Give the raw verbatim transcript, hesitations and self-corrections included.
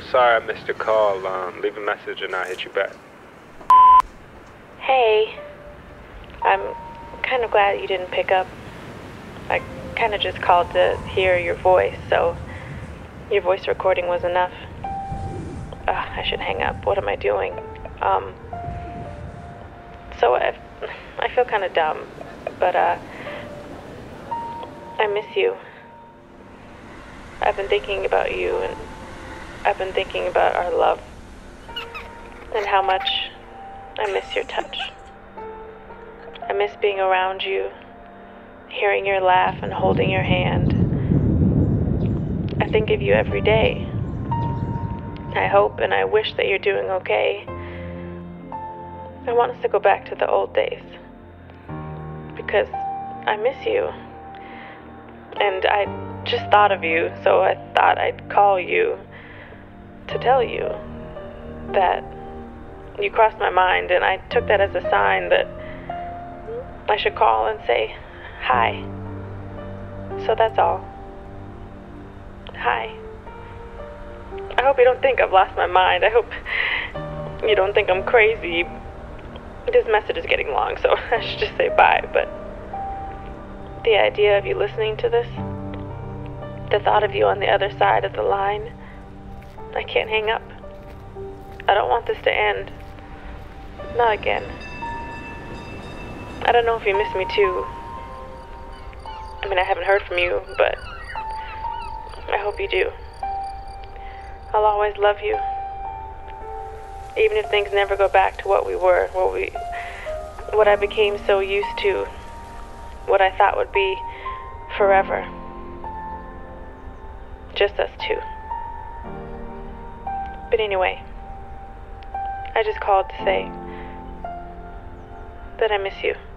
sorry I missed your call. Um, leave a message and I'll hit you back. Hey, I'm kind of glad you didn't pick up. I kind of just called to hear your voice, so your voice recording was enough. Ugh, I should hang up. What am I doing? Um, so I, I feel kind of dumb, but uh, I miss you. I've been thinking about you, and I've been thinking about our love, and how much I miss your touch. I miss being around you, hearing your laugh and holding your hand. I think of you every day. I hope and I wish that you're doing okay. I want us to go back to the old days, because I miss you. And I just thought of you, so I thought I'd call you to tell you that you crossed my mind, and I took that as a sign that I should call and say hi. So that's all. Hi. I hope you don't think I've lost my mind. I hope you don't think I'm crazy. This message is getting long, so I should just say bye, but the idea of you listening to this, the thought of you on the other side of the line, I can't hang up. I don't want this to end. Not again. I don't know if you miss me too. I mean, I haven't heard from you, but I hope you do. I'll always love you. Even if things never go back to what we were, what we, what I became so used to, what I thought would be forever. Just us two. But anyway, I just called to say that I miss you.